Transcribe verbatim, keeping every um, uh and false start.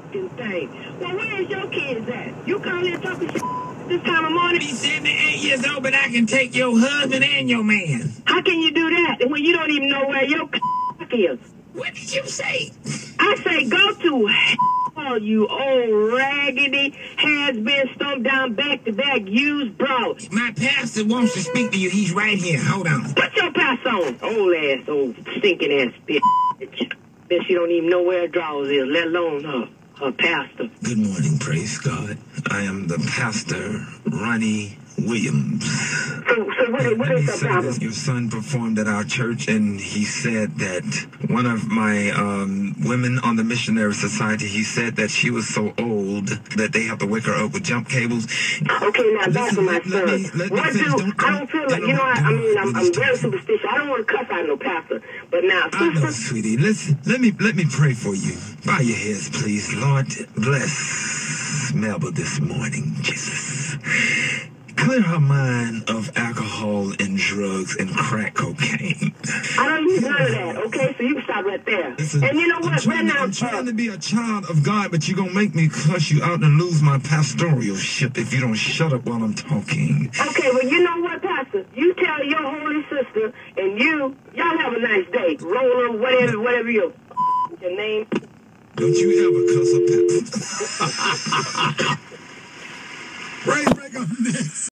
thing. Well, where's your kids at? You come here talking shit this time of morning? He's seventy-eight years old, but I can take your husband and your man. How can you do that when you don't even know where your is? What did you say? I say go to hell, you old raggedy, has-been stumped down back-to-back used broad. My pastor wants to speak to you. He's right here. Hold on. Put your pass on. Old ass, old stinking ass bitch. Bet she don't even know where her drawers is, let alone her, her pastor. Good morning, praise God. I am the pastor, Ronnie Williams. So, so what, what is the problem? Your son performed at our church, and he said that one of my um, women on the missionary society, he said that she was so old that they have to wake her up with jump cables. Okay, now back to my son. Me, what do, don't, I don't feel like, you know, I, I mean, I'm, I'm very superstitious. I don't want to cuss out no pastor. But now, I know, sweetie. Listen, let me, let me pray for you. Bow your heads, please. Lord, bless Melba this morning, Jesus. Clear her mind of alcohol and drugs and crack cocaine. I don't use none of that, okay? So you can stop right there. Listen, and you know what? I'm trying, right to, now, I'm trying uh, to be a child of God, but you're going to make me cuss you out and lose my pastoralship if you don't shut up while I'm talking. Okay, well, you know what, Pastor? You tell your holy sister, and you, y'all have a nice day. Roll on whatever, whatever your, your name. Don't you ever cuss a pastor. Right back on this.